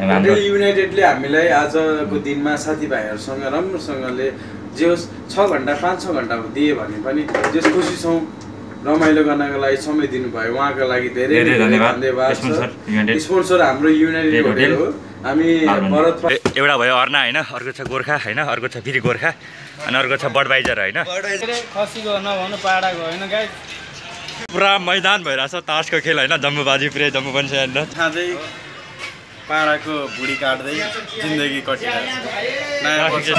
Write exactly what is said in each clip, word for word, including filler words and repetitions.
Hotel युनाइटेडले हामीलाई आजको दिनमा साथीभाइहरूसँग राम्रोसँगले जे होस् छ घन्टा पाँच छ घन्टा दिए भने पनि जे खुसी छौँ। रमाइलो गर्नको लागि समय दिनुभयो उहाँको लागि धेरै धेरै धन्यवाद। स्पोन्सर हाम्रो युनाइटेड होटल हो। हामी भरत एउटा भयो अर्ना होइन, अर्को छ गोर्खा होइन, अर्को छ फेरि गोर्खा अनि अर्को छ बडबाइजर होइन। खसीको नभनु पाडाको होइन गाइस, पुरा मैदान भइरहेछ तासको खेल होइन। जम्बुबाजी पुरै जम्बु पनि छ यहाँनिर। खाँदै पाडाको भुडी काट्दै जिन्दगी कटिरहेछ।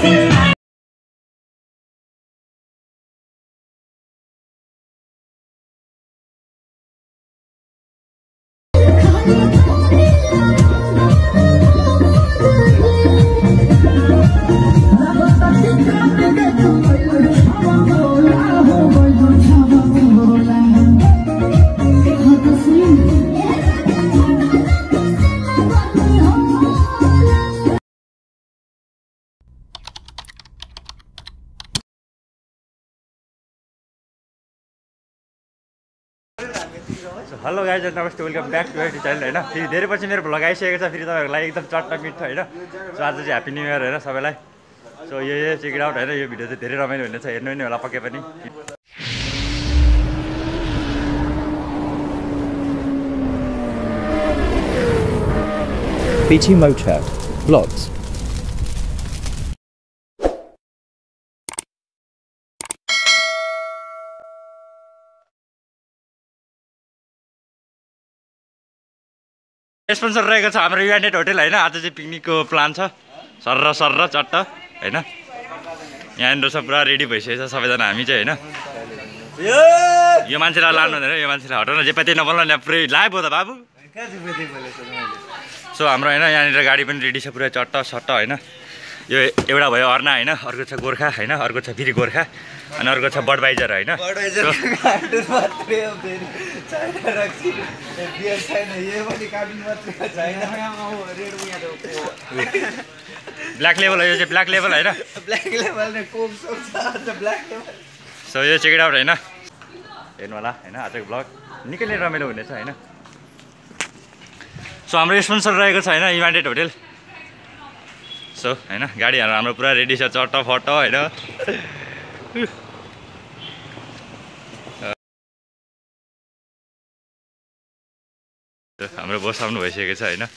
हेलो गाइज, नमस्ते, welcome back to YouTube channel होइन। फेरि धेरै पछि मेरो भ्लग आइसकेको छ फेरि तपाईँहरूको लागि एकदम चट्टा मिठो होइन। सो आज चाहिँ ह्याप्पी न्यू इयर होइन सबैलाई। सो यो यो चेक इट आउट होइन, यो भिडियो चाहिँ धेरै रमाइलो हुनेछ, हेर्नु नि होला पक्कै पनि। B T Motor Vlogs. Sponsor रहेको छ हाम्रो युनाइटेड होटल होइन। आज चाहिँ पिकनिकको प्लान छ, सर्र सर्र चट्ट होइन। यहाँनिर सब पुरा रेडी भइसकेको छ सबैजना। हामी चाहिँ होइन यो मान्छेलाई लानु हुँदैन, यो मान्छेलाई हटाउन जे पाइ नबोल्नु यहाँ पुरै लाइभ हो त बाबु। सो हाम्रो होइन यहाँनिर गाडी पनि रेडी छ पुरै चट्ट सट्ट होइन। यो एउटा भयो अर्ना होइन, अर्को छ गोर्खा होइन, अर्को छ फेरि गोर्खा अनि अर्को छ बडबाइजर होइन। ब्ल्याक लेभल हो यो चाहिँ, ब्ल्याक लेभल होइन। सो यो चेक इट आउट होइन, हेर्नु होला होइन। आजको ब्लग निकै नै रमाइलो हुनेछ होइन। सो हाम्रो स्पोन्सर रहेको छ होइन युनाइटेड होटल। सो होइन गाडीहरू हाम्रो पुरा रेडी छ चट्ट फट्ट होइन। हाम्रो बस आउनु भइसकेको छ होइन।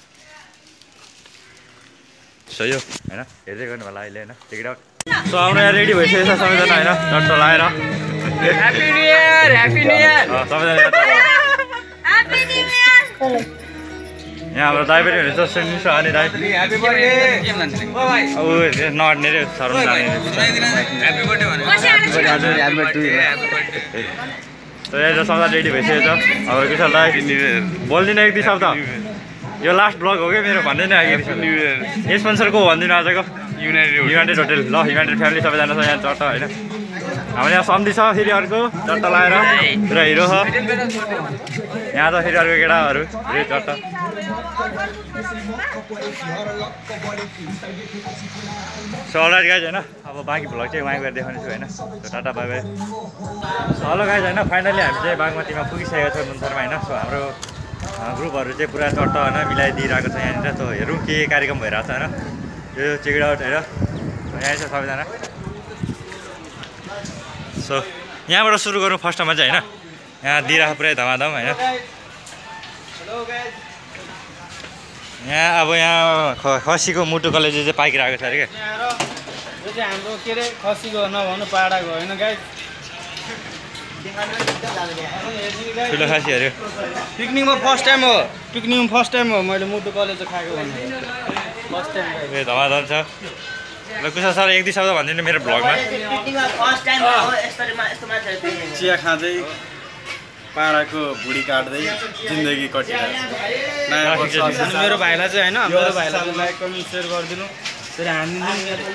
सो यो होइन हेर्दै गर्नु होला अहिले होइन, चेक इट आउट। सो हाम्रो यहाँ रेडी भइसकेको छ सबैजना होइन, चट्ट लगाएर। Happy new year, happy new year सबैजना ह्याप्पी न्यू इयर। यहाँ हाम्रो दाइ पनि हुनुहुन्छ, सुन्नु छ अनि दाइ ह्याप्पी बर्थडे अब नअट्ने रे सरम जाने। ह्याप्पी बर्थडे भने त यहाँ चाहिँ सबै रेडी भइसकेको छ। अब विशाल दाइ बोल्दिनँ एक दुई शब्द, यो लास्ट ब्लग हो क्या मेरो भन्दै नै आएको। स्पोन्सरको भनिदिनु आजको युनाइटेड युनाइटेड होटल ल, युनाइटेड फ्यामिली सबैजना छ यहाँ चट्ट होइन। हाम्रो यहाँ सम्धी छ फेरि अर्को चट्ट लगाएर पुरा हिरो छ यहाँ त फेरि अर्को केटाहरू फेरि चट्ट। सो अलराइट गाइज होइन, अब बाँकी भ्लग चाहिँ उहाँ गएर देखाउने छु होइन। Tata bye bye. Hello guys होइन, फाइनली हामी चाहिँ बागमतीमा पुगिसकेको छौँ नुनसरमा होइन। सो हाम्रो ग्रुपहरू चाहिँ पुरा चट्ट होइन मिलाइदिइरहेको छ यहाँनिर। सो हेरौँ के कार्यक्रम भइरहेको छ होइन। यो चेक इट आउट होइन, यहाँ छ सबैजना। सो यहाँबाट सुरु गरौँ फर्स्टमा चाहिँ होइन। यहाँ दिइरहेको पुरै धमाधम होइन। यहाँ अब यहाँ ख खसीको मुटु कलेज चाहिँ पाकिरहेको छ अरे क्या। यो चाहिँ हाम्रो के अरे खसीको नभनु पाडाको होइन गाइस। ठुलो खासी अरे पिकनिकमा फर्स्ट टाइम हो, पिकनिकमा फर्स्ट टाइम हो मैले मुटु कलेज खाएको भन्ने फर्स्ट टाइम। ए धमाधम छ। ल कुशल सर एक दुई शब्द भनिदिनु मेरो भ्लगमा। चिया खाँदै पाडाको भुडी काट्दै जिन्दगी कटिरहेछ। मेरो भाइलाई चाहिँ होइन, मेरो भाइलाई लाइक कमेन्ट सेयर गरिदिनु, फेरि हानिदिनु।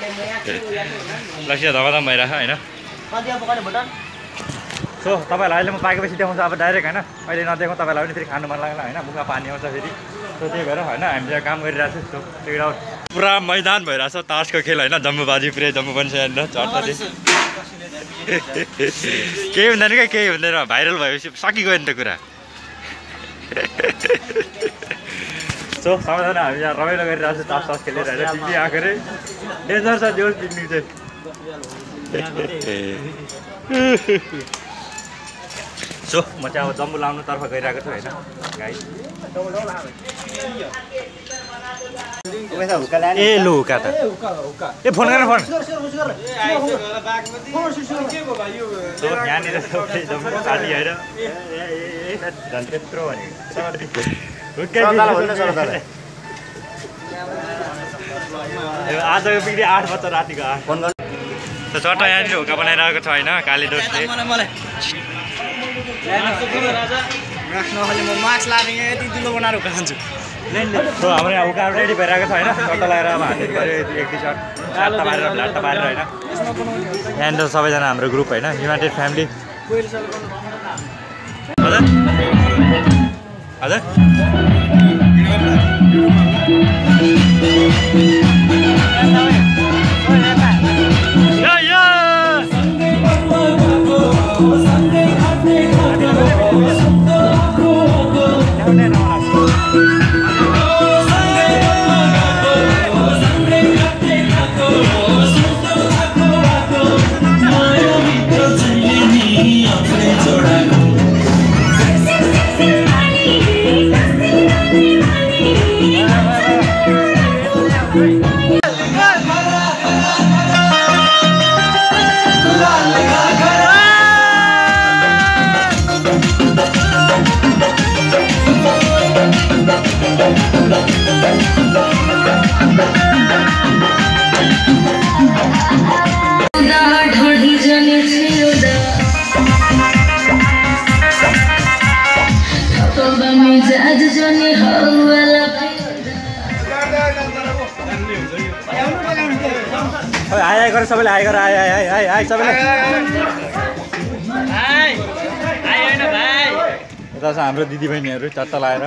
लसिया धमाधम भइरहेछ होइन। सो तपाईँहरूलाई अहिले म पाकेपछि देखाउँछु अब डाइरेक्ट होइन। अहिले नदेखाउँ तपाईँलाई पनि फेरि खानु मन लाग्ला होइन, मुखमा पानी आउँछ फेरि। सो त्यही भएर होइन हामी चाहिँ काम गरिरहेको छु। सो चेक इट आउट, पुरा मैदान भइरहेछ तासको खेल होइन। जम्बुबाजी पुरै जम्बु पनि छ यहाँनिर चट्टले। केही हुँदैन क्या, केही हुँदैन। भाइरल भएपछि सकिगयो नि त कुरा। सो सबैजना हामी यहाँ रमाइलो गरिरहेको छ तास तास खेलिरहेको छ पिकनिक आएको रे डेन्जर छ त्यो पिकनिक चाहिँ सो म चाहिँ अब जम्बु लाउनुतर्फ गइरहेको छु होइन गाइस ए लु हुका त ए फोन गर्न फोन सो यहाँनिर सबै जम्बु साथी होइन झन् त्यत्रो भनेको आजको पिकनिक आठ बज्छ रातिको आठ फोन गर्नु त चट्टा यहाँनिर हुका बनाइरहेको छ होइन काली दोषले म मास्क लाएर यहाँ यति दुलो बनाएर हुका खान्छु सो हाम्रो यहाँ हुका रेडी भइरहेको छ होइन चट्टा लगाएर अब हातले गऱ्यो एक दुई सर्ट लाट्टा पारेर लाट्टा पारेर होइन यहाँनिर सबैजना हाम्रो ग्रुप होइन युनाइटेड फ्यामिली हजुर हजुर आइ आइ गर सबैले आइ गर आइ आइ आइ आइ आइ सबैले यता छ हाम्रो दिदीबहिनीहरू चट्टा लाएर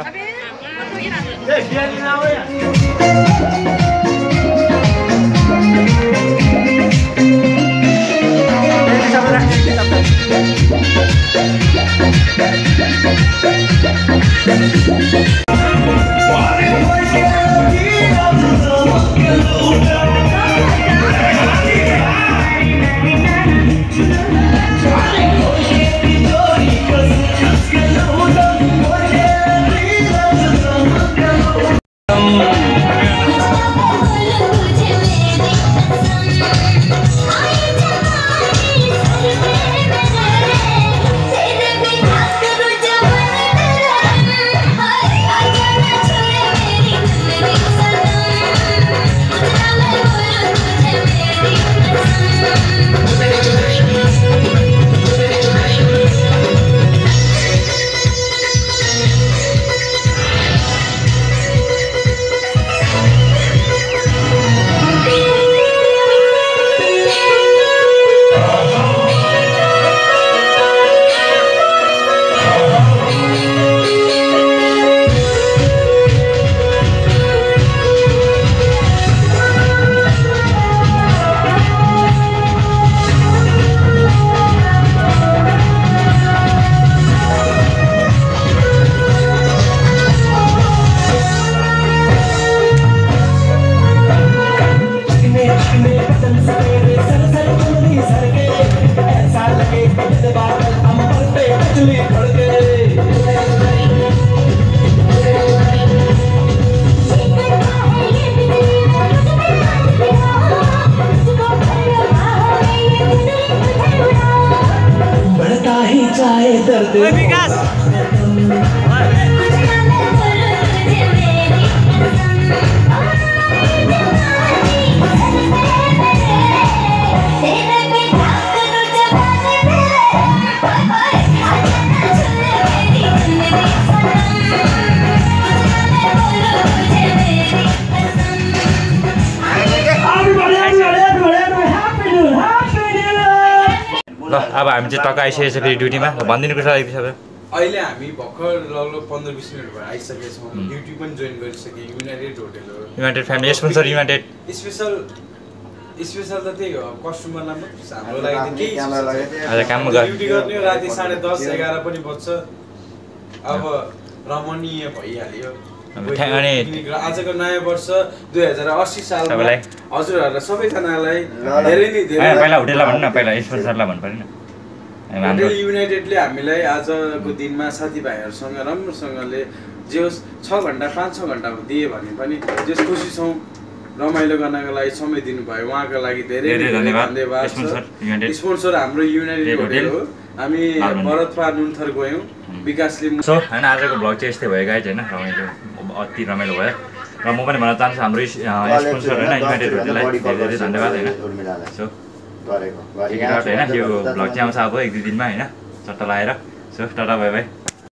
ल अब हामी चाहिँ टक्क आइसकेको छ फेरि ड्युटीमा भनिदिनुको छ सबै अहिले हामी भर्खर लगभग पन्ध्र बिस मिनट भएर आइसकेको छौँ ड्युटी पनि जोइन गरिसकेँ युनाइटेड होटल हो united family sponsor united special special त त्यही हो कस्टमरलाई मात्रै हाम्रो लागि आज काममा गएर ड्युटी गर्ने राति साढे दस एघार पनि बज्छ अब रमणीय भइहाल्यो अनि आजको नयाँ वर्ष दुई हजार अस्सी सालमा सबैलाई हजुरहरूलाई सबैजनालाई धेरै नै धेरै पहिला होटेललाई भन्नु न पहिला स्पोन्सरलाई भन्नु पऱ्यो नि होटेल युनाइटेडले हामीलाई आजको दिनमा साथीभाइहरूसँग राम्रोसँगले जे होस् छ घन्टा पाँच छ घन्टा दिए भने पनि जस खुसी छौँ रमाइलो गर्नको लागि समय दिनुभयो उहाँको लागि धेरै धेरै धन्यवाद स्पोन्सर हाम्रो युनाइटेड होटेल हो हामी भरतपार नुन्थर गयौँ विकासले सो होइन आजको भ्लग चाहिँ यस्तै भयो गाइज होइन रमाइलो अति रमाइलो भयो र म पनि भन्न चाहन्छु हाम्रो स्पोन्सर होइन युनाइटेड होटेललाई धेरै धेरै धन्यवाद होइन सो होइन यो भ्लग चाहिँ आउँछ अब एक दुई दिनमा होइन चट्टा लगाएर सो टाटा बाई बाई